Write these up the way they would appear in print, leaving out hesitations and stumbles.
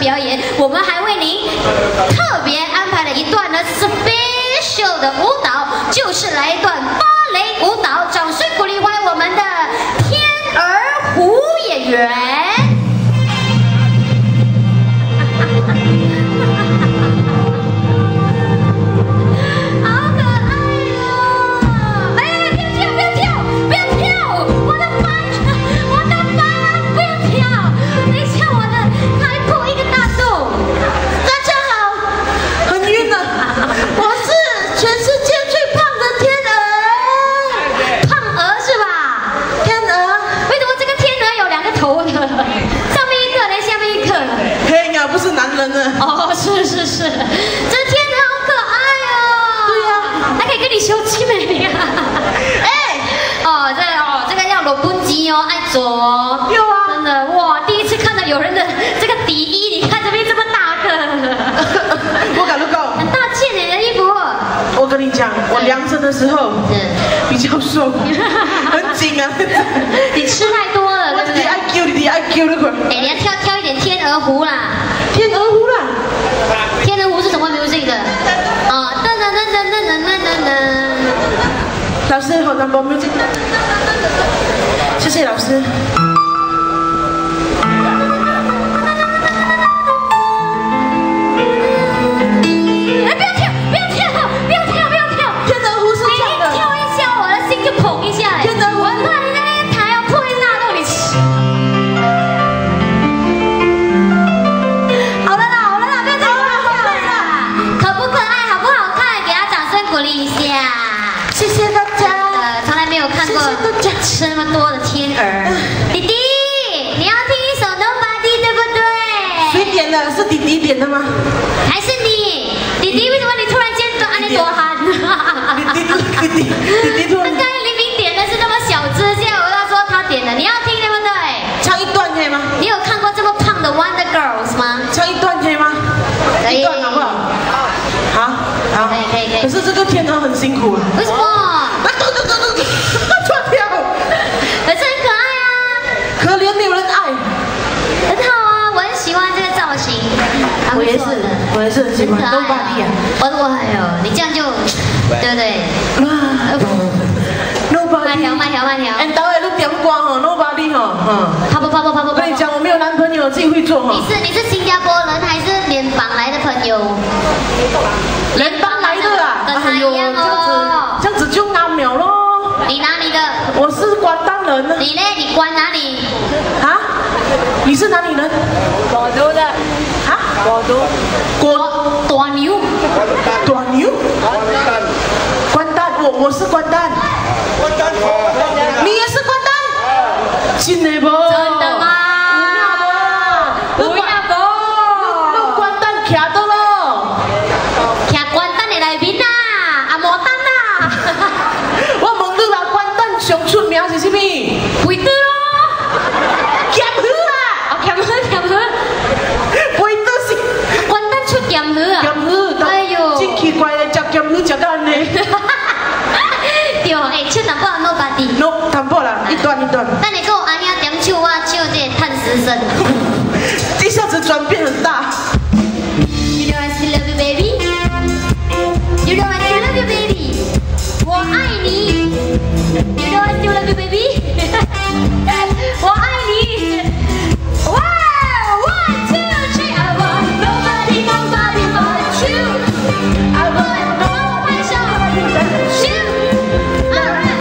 表演，我们还为您特别安排了一段呢 special 的舞蹈，就是来一段芭蕾舞蹈，掌声鼓励欢迎我们的天鹅湖演员。 哦，是，这天鹅好可爱哦。对呀，还可以跟你修肌美呀。这个要裸奔肌哦，爱走哦。有啊，真的哇，第一次看到有人的这个底衣，你看这边这么大个。 我敢讲， 很大件的衣服。 我跟你讲，我量身的时候比较瘦，很紧啊。 你吃太多了，对不对？ 你爱 Q 那块。 哎，你要挑一点天鹅湖啦。 天鹅湖啦， 天鹅湖是什么 music 的？哦，噔。 老师好，南波 music， 谢谢老师。 哎，不要跳！天鹅湖是这样的，跳一下，我的心就捧一下。天鹅湖，我突然在那个台要破一大洞，你吃。 谢谢大家， 从来没有看过吃那么多的天鹅。弟弟，你要听一首 Nobody 对不对？ 谁点的？是弟弟点的吗？ 还是你？弟弟，为什么你突然间安利多喊？弟弟突然。刚才黎明点的是那么小只，现在我要说他点的，你要听对不对？ 唱一段可以吗？ 你有看过这么胖的 Wonder Girls 吗？ 唱一段可以吗？ 可以。 一段好不好？好， 可以。 可是这个天鹅很辛苦啊。 为什么？ 乱跳。 可是很可爱啊。 可怜没有人爱。 很好啊，我很喜欢这个造型。 我也是很喜欢。Nobody 啊。 哎呦，你这样就，对不对 ？Nobody。 慢调。 哎，导演都点歌哈 ，Nobody 哈， 跑。我跟你讲，我没有男朋友，自己会做哈。 你是新加坡人还是联邦来的朋友？ 联邦来的啊， 跟他一样哦。 这样子就啱了咯。 你哪里的？ 我是关丹人呢。 你呢？你关哪里？ 啊？你是哪里人？ 广州的。 啊？广州。 大牛。 关丹，我是关丹。你也是关丹？真的不？ 真的吗？不要不。 那关丹徛到咯。 徛关丹的内面呐，啊牡丹呐。 我问你啦，关丹上出名是什么？ 会得咯。 咸鱼啦。 哦，咸鱼。 会得是。 关丹出咸鱼啊？ 咸鱼。哎呦。真奇怪的，食咸鱼食到安尼。 对，哎，唱淡薄 Nobody。 No， 淡薄啦，一段。 但你跟我阿兄点唱，我唱这探食声。 一下子转变很大。 You know I still love you, baby. You know I still love you, baby. 我爱你。You know I still love you, baby. 我爱你。哇 ，1, 2, 3, I want nobody but you. I want nobody but you. Alright.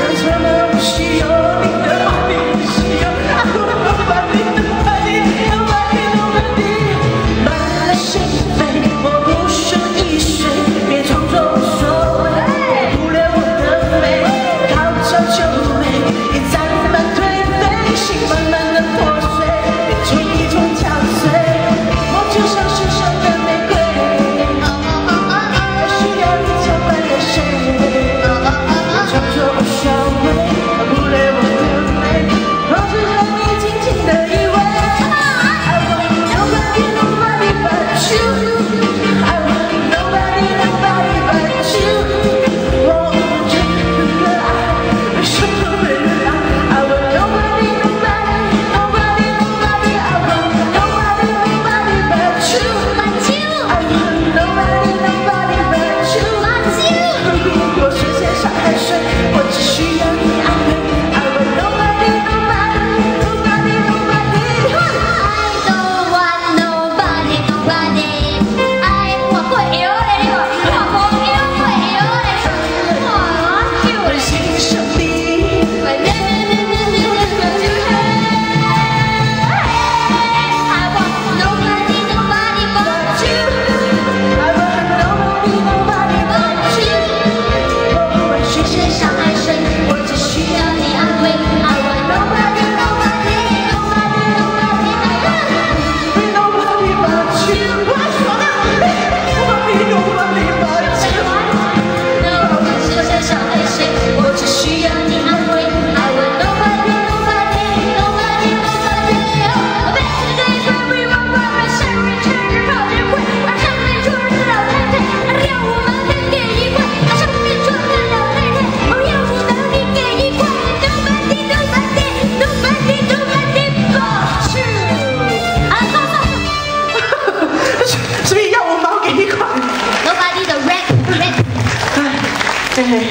别创作所谓，忽略我的美，靠着就美，一再。 嘿嘿。